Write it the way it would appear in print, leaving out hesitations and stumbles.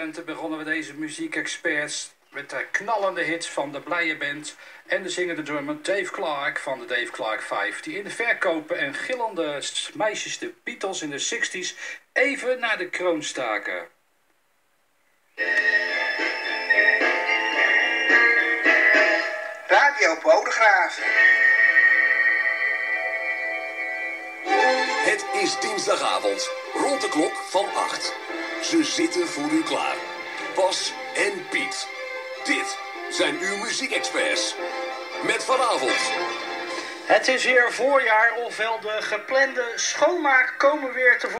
lente begonnen we deze muziekexperts met de knallende hits van de Blije Band en de zingende drummer Dave Clark van de Dave Clark 5, die in de verkopen en gillende meisjes de Beatles in de 60's even naar de kroon staken. Radio Bodegraven. Het is dinsdagavond, rond de klok van 8. Ze zitten voor u klaar. Bas en Piet. Dit zijn uw muziekexperts. Met vanavond... Het is weer voorjaar, ofwel de geplande schoonmaak komen weer tevoorschijn.